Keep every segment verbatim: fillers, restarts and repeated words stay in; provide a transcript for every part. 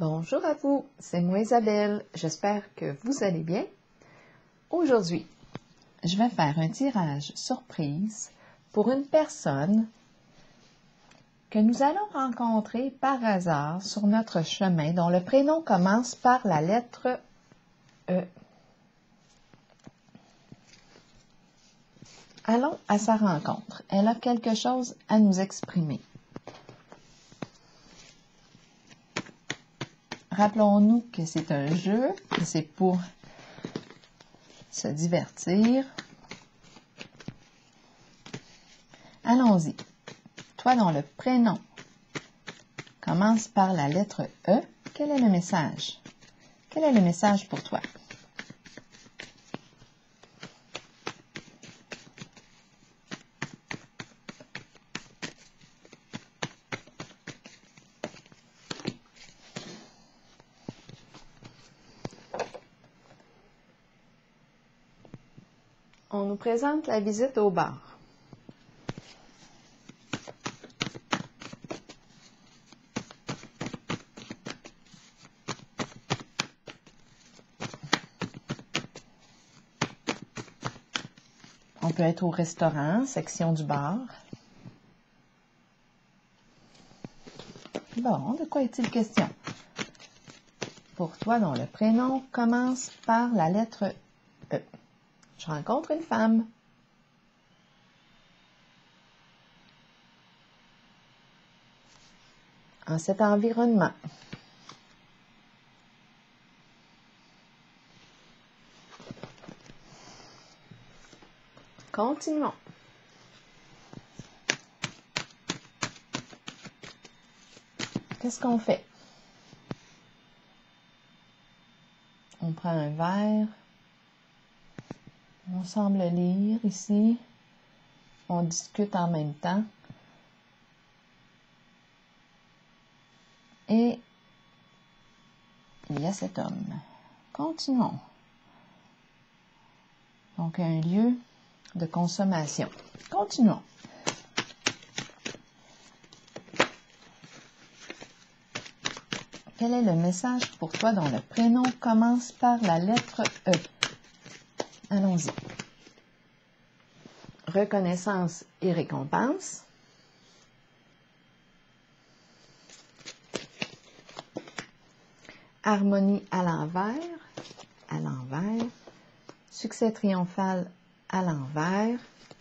Bonjour à vous, c'est moi Isabelle, j'espère que vous allez bien. Aujourd'hui, je vais faire un tirage surprise pour une personne que nous allons rencontrer par hasard sur notre chemin dont le prénom commence par la lettre E. Allons à sa rencontre, elle a quelque chose à nous exprimer. Rappelons-nous que c'est un jeu, que c'est pour se divertir. Allons-y. Toi dont le prénom commence par la lettre E, quel est le message? Quel est le message pour toi? On nous présente la visite au bar. On peut être au restaurant, section du bar. Bon, de quoi est-il question? Pour toi dont le prénom commence par la lettre E. Je rencontre une femme. En cet environnement. Continuons. Qu'est-ce qu'on fait? On prend un verre. On semble lire ici. On discute en même temps. Et il y a cet homme. Continuons. Donc, un lieu de consommation. Continuons. Quel est le message pour toi dont le prénom commence par la lettre E? Allons-y. Reconnaissance et récompense. Harmonie à l'envers. À l'envers. Succès triomphal à l'envers.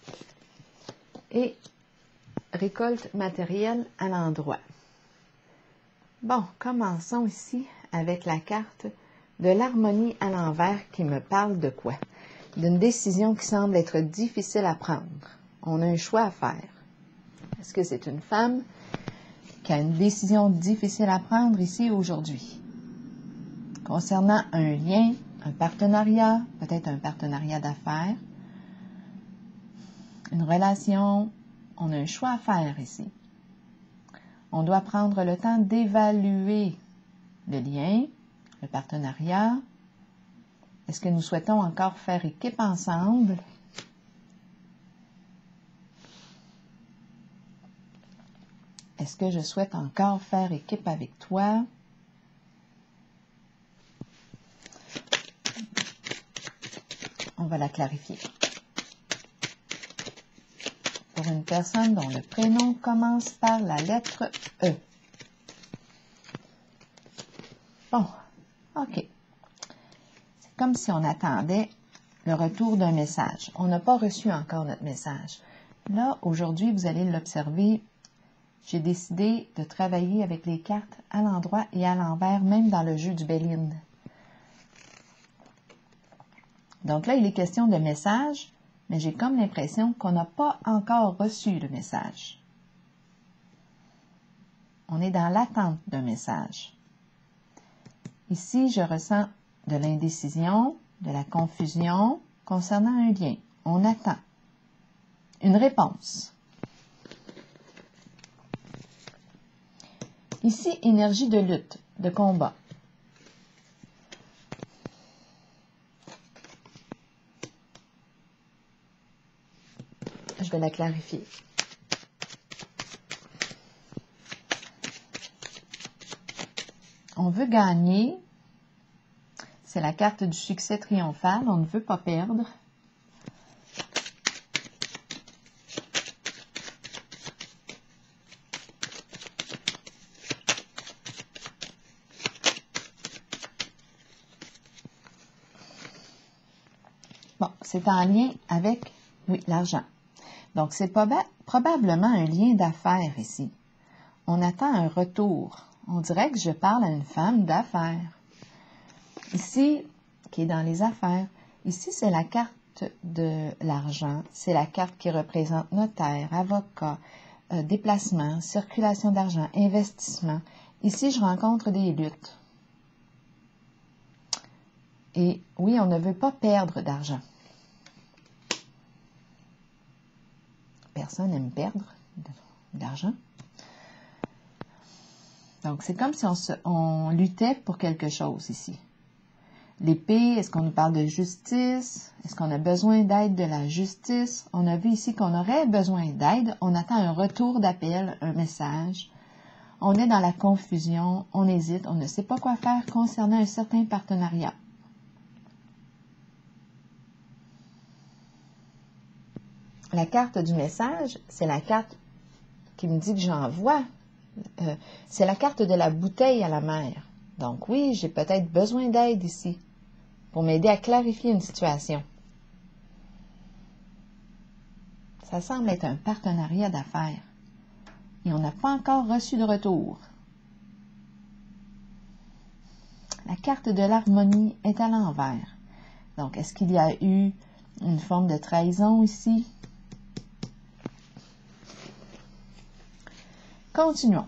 Et récolte matérielle à l'endroit. Bon, commençons ici avec la carte de l'harmonie à l'envers qui me parle de quoi? D'une décision qui semble être difficile à prendre. On a un choix à faire. Est-ce que c'est une femme qui a une décision difficile à prendre ici aujourd'hui? Concernant un lien, un partenariat, peut-être un partenariat d'affaires, une relation, on a un choix à faire ici. On doit prendre le temps d'évaluer le lien, le partenariat. Est-ce que nous souhaitons encore faire équipe ensemble? Est-ce que je souhaite encore faire équipe avec toi? On va la clarifier. Pour une personne dont le prénom commence par la lettre E. Bon, OK. C'est comme si on attendait le retour d'un message. On n'a pas reçu encore notre message. Là, aujourd'hui, vous allez l'observer. J'ai décidé de travailler avec les cartes à l'endroit et à l'envers, même dans le jeu du Béline. Donc là, il est question de message, mais j'ai comme l'impression qu'on n'a pas encore reçu le message. On est dans l'attente d'un message. Ici, je ressens de l'indécision, de la confusion concernant un lien. On attend une réponse. Ici, énergie de lutte, de combat. Je vais la clarifier. on veut gagner. C'est la carte du succès triomphal. On ne veut pas perdre. Bon, c'est en lien avec, oui, l'argent. Donc, c'est proba probablement un lien d'affaires ici. On attend un retour. On dirait que je parle à une femme d'affaires. Ici, qui est dans les affaires, ici, c'est la carte de l'argent. C'est la carte qui représente notaire, avocat, euh, déplacement, circulation d'argent, investissement. Ici, je rencontre des luttes. Et oui, on ne veut pas perdre d'argent. Personne n'aime perdre d'argent. Donc, c'est comme si on, se, on luttait pour quelque chose ici. L'épée, est-ce qu'on nous parle de justice? Est-ce qu'on a besoin d'aide de la justice? On a vu ici qu'on aurait besoin d'aide. On attend un retour d'appel, un message. On est dans la confusion, on hésite, on ne sait pas quoi faire concernant un certain partenariat. La carte du message, c'est la carte qui me dit que j'envoie. Euh, c'est la carte de la bouteille à la mer. Donc oui, j'ai peut-être besoin d'aide ici pour m'aider à clarifier une situation. Ça semble être un partenariat d'affaires et on n'a pas encore reçu de retour. La carte de l'harmonie est à l'envers. Donc, est-ce qu'il y a eu une forme de trahison ici? Continuons.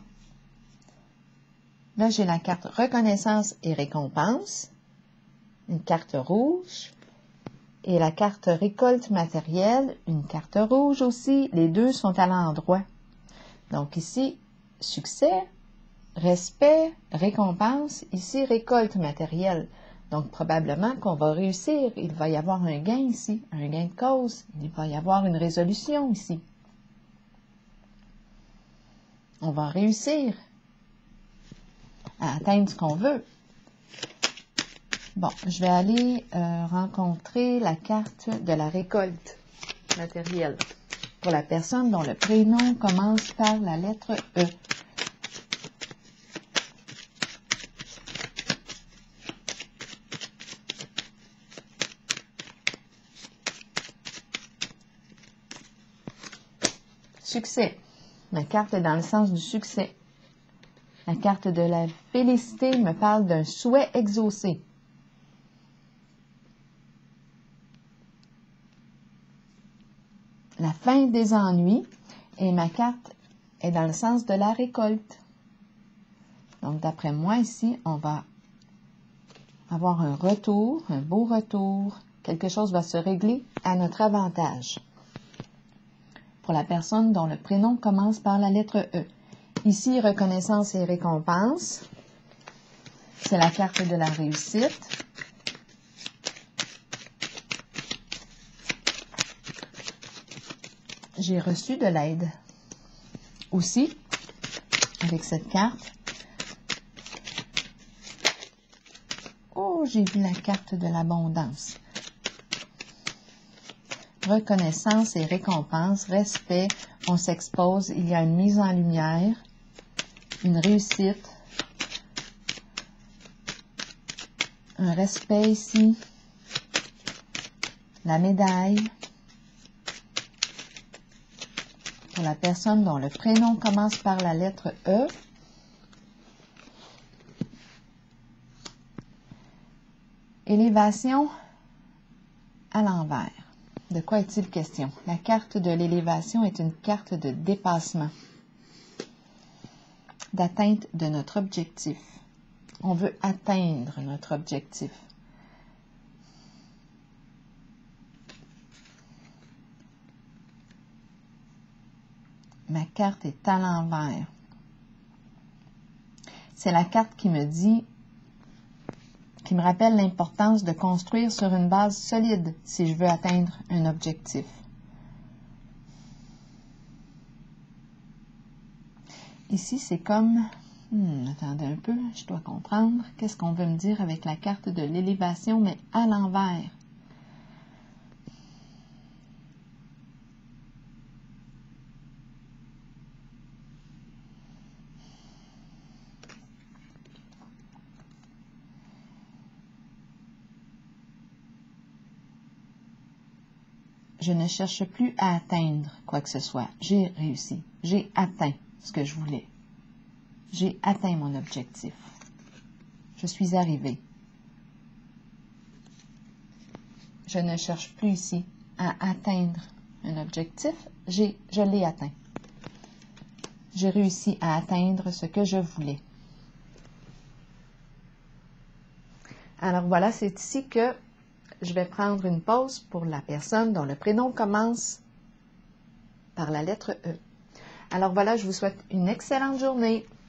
Là, j'ai la carte reconnaissance et récompense, une carte rouge, et la carte récolte matérielle, une carte rouge aussi. Les deux sont à l'endroit. Donc ici, succès, respect, récompense. Ici, récolte matérielle. Donc probablement qu'on va réussir. Il va y avoir un gain ici, un gain de cause. Il va y avoir une résolution ici. On va réussir à atteindre ce qu'on veut. Bon, je vais aller euh, rencontrer la carte de la récolte matérielle pour la personne dont le prénom commence par la lettre E. Succès. Ma carte est dans le sens du succès. La carte de la félicité me parle d'un souhait exaucé. La fin des ennuis, et ma carte est dans le sens de la récolte. Donc, d'après moi, ici, on va avoir un retour, un beau retour. Quelque chose va se régler à notre avantage. Pour la personne dont le prénom commence par la lettre E. Ici, reconnaissance et récompense. C'est la carte de la réussite. J'ai reçu de l'aide. Aussi, avec cette carte. Oh, j'ai vu la carte de l'abondance. Reconnaissance et récompense, respect, on s'expose, il y a une mise en lumière, une réussite, un respect ici, la médaille, pour la personne dont le prénom commence par la lettre E, élévation à l'envers. De quoi est-il question? La carte de l'élévation est une carte de dépassement, d'atteinte de notre objectif. On veut atteindre notre objectif. Ma carte est à l'envers. C'est la carte qui me dit, qui me rappelle l'importance de construire sur une base solide si je veux atteindre un objectif. Ici, c'est comme Hmm, attendez un peu, je dois comprendre. Qu'est-ce qu'on veut me dire avec la carte de l'élévation, mais à l'envers? Je ne cherche plus à atteindre quoi que ce soit. J'ai réussi. J'ai atteint ce que je voulais. J'ai atteint mon objectif. Je suis arrivée. Je ne cherche plus ici à atteindre un objectif. J'ai, je l'ai atteint. J'ai réussi à atteindre ce que je voulais. Alors voilà, c'est ici que je vais prendre une pause pour la personne dont le prénom commence par la lettre E. Alors voilà, je vous souhaite une excellente journée.